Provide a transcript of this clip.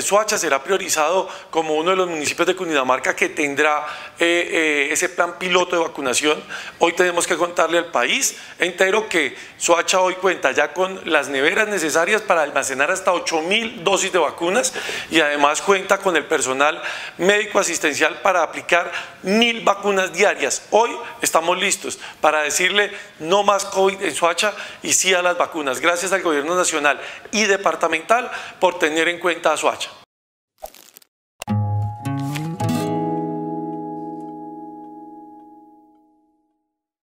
Soacha será priorizado como uno de los municipios de Cundinamarca que tendrá ese plan piloto de vacunación. Hoy tenemos que contarle al país entero que Soacha hoy cuenta ya con las neveras necesarias para almacenar hasta 8.000 dosis de vacunas y además cuenta con el personal médico asistencial para aplicar 1.000 vacunas diarias. Hoy estamos listos para decirle no más COVID en Soacha y sí a las vacunas. Gracias al gobierno nacional y departamental por tener en cuenta a Soacha.